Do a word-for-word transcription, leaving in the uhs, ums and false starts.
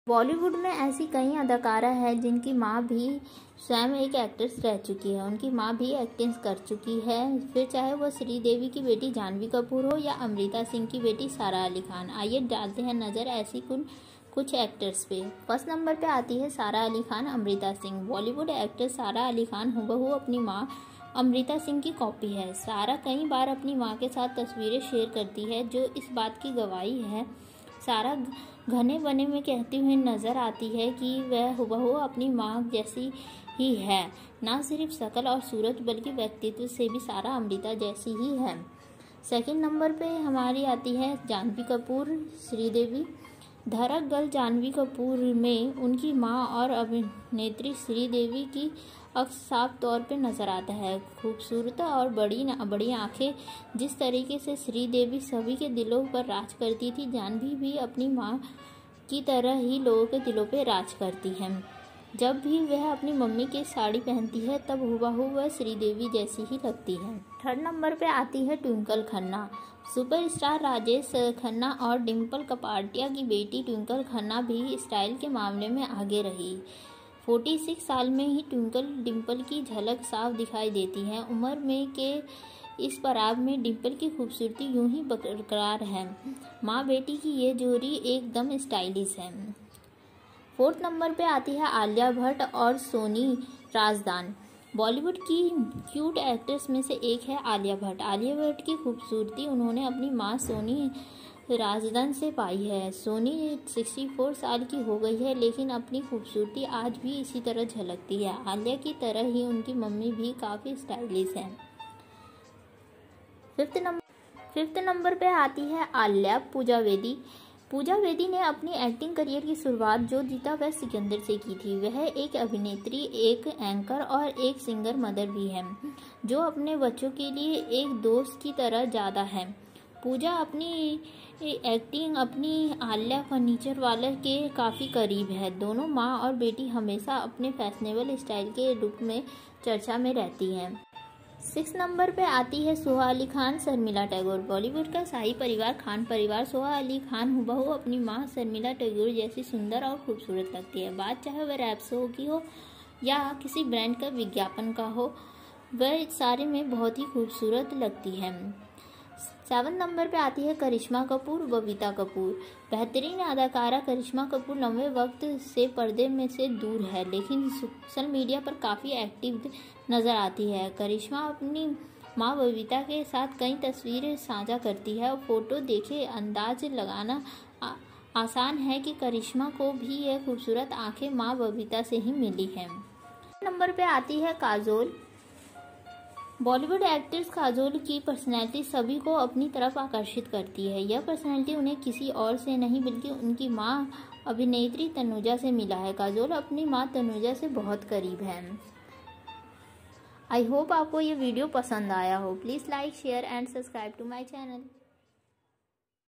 बॉलीवुड में ऐसी कई अदाकारा हैं जिनकी मां भी स्वयं एक एक्ट्रेस रह चुकी है। उनकी मां भी एक्टिंग कर चुकी है, फिर चाहे वो श्रीदेवी की बेटी जाह्नवी कपूर हो या अमृता सिंह की बेटी सारा अली खान। आइए डालते हैं नज़र ऐसी कुछ कुछ एक्टर्स पे। फर्स्ट नंबर पे आती है सारा अली खान, अमृता सिंह। बॉलीवुड एक्ट्रेस सारा अली खान हूबहू अपनी मां अमृता सिंह की कॉपी है। सारा कई बार अपनी मां के साथ तस्वीरें शेयर करती है जो इस बात की गवाही है। सारा घने बने में कहती हुई नजर आती है कि वह हूबहू अपनी मां जैसी ही है। ना सिर्फ शक्ल और सूरत बल्कि व्यक्तित्व से भी सारा अमृता जैसी ही है। सेकंड नंबर पे हमारी आती है जाह्नवी कपूर, श्रीदेवी। धड़क गर्ल जाह्नवी कपूर में उनकी मां और अभिनेत्री श्रीदेवी की अक्स साफ तौर पे नजर आता है। खूबसूरत और बड़ी बड़ी आंखें, जिस तरीके से श्रीदेवी सभी के दिलों पर राज करती थी, जाह्नवी भी अपनी मां की तरह ही लोगों के दिलों पे राज करती है। जब भी वह अपनी मम्मी की साड़ी पहनती है तब हूबहू वह श्रीदेवी जैसी ही लगती है। थर्ड नंबर पे आती है ट्विंकल खन्ना। सुपरस्टार राजेश खन्ना और डिम्पल कपाड़िया की बेटी ट्विंकल खन्ना भी स्टाइल के मामले में आगे रही। छियालीस साल में ही ट्विंकल डिम्पल की झलक साफ दिखाई देती है। उम्र में के इस पड़ाव में डिम्पल की खूबसूरती यूं ही बरकरार है। माँ बेटी की ये जोड़ी एकदम स्टाइलिश है। फोर्थ नंबर पे आती है आलिया भट्ट और सोनी राजदान। बॉलीवुड की क्यूट एक्ट्रेस में से एक है आलिया भट्ट। आलिया भट्ट की खूबसूरती उन्होंने अपनी मां सोनी राजदान से पाई है। सोनी चौंसठ साल की हो गई है, लेकिन अपनी खूबसूरती आज भी इसी तरह झलकती है। आलिया की तरह ही उनकी मम्मी भी काफ़ी स्टाइलिश है। फिफ्थ नंबर फिफ्थ नंबर पे आती है आलिया पूजा वेदी। पूजा वेदी ने अपनी एक्टिंग करियर की शुरुआत जो जीता वह सिकंदर से की थी। वह एक अभिनेत्री, एक एंकर और एक सिंगर मदर भी है, जो अपने बच्चों के लिए एक दोस्त की तरह ज़्यादा है। पूजा अपनी एक्टिंग अपनी आलिया फर्नीचर वाले के काफ़ी करीब है। दोनों माँ और बेटी हमेशा अपने फैशनेबल स्टाइल के रूप में चर्चा में रहती हैं। सिक्स नंबर पे आती है सोहा अली खान, शर्मिला टैगोर। बॉलीवुड का शाही परिवार खान परिवार सोहा अली खान हूबहू अपनी मां शर्मिला टैगोर जैसी सुंदर और खूबसूरत लगती है। बात चाहे वह रैप शो की हो या किसी ब्रांड का विज्ञापन का हो, वह सारे में बहुत ही खूबसूरत लगती है। सेवन नंबर पे आती है करिश्मा कपूर, बबीता कपूर। बेहतरीन अदाकारा करिश्मा कपूर लंबे वक्त से पर्दे में से दूर है, लेकिन सोशल मीडिया पर काफ़ी एक्टिव नज़र आती है। करिश्मा अपनी मां बबीता के साथ कई तस्वीरें साझा करती है और फोटो देखे अंदाज लगाना आ, आसान है कि करिश्मा को भी यह खूबसूरत आंखें मां बबीता से ही मिली हैं। नंबर पे आती है काजोल। बॉलीवुड एक्ट्रेस काजोल की पर्सनैलिटी सभी को अपनी तरफ आकर्षित करती है। यह पर्सनैलिटी उन्हें किसी और से नहीं बल्कि उनकी मां अभिनेत्री तनुजा से मिला है। काजोल अपनी मां तनुजा से बहुत करीब है। आई होप आपको ये वीडियो पसंद आया हो। Please like, share and subscribe to my channel.